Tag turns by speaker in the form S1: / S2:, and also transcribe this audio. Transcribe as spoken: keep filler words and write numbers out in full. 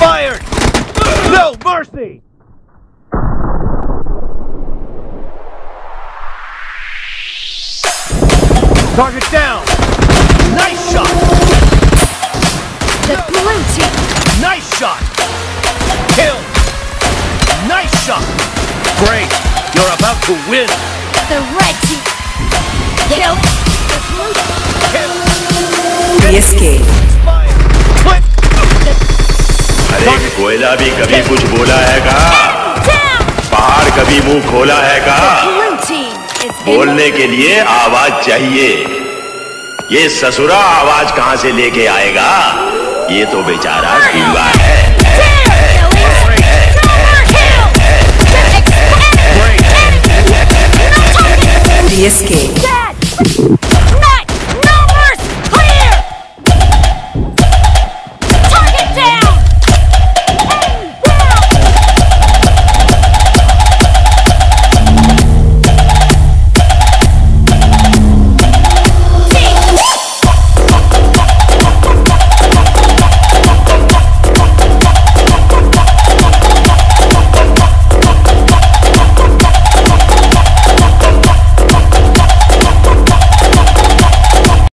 S1: Expired! No mercy! Target down! Nice shot!
S2: The blue team!
S1: Nice shot! Kill! Nice shot! Great! You're about to win!
S2: The red team! Kill! The blue
S1: Kill!
S3: P S K.
S1: Expired! Click!
S4: अरे कोयला भी कभी कुछ बोला है का? पहाड़ कभी मुंह खोला है का? बोलने के लिए आवाज चाहिए। ये ससुरा आवाज कहां से लेके आएगा? ये तो बेचारा ढीला है।
S3: P S K.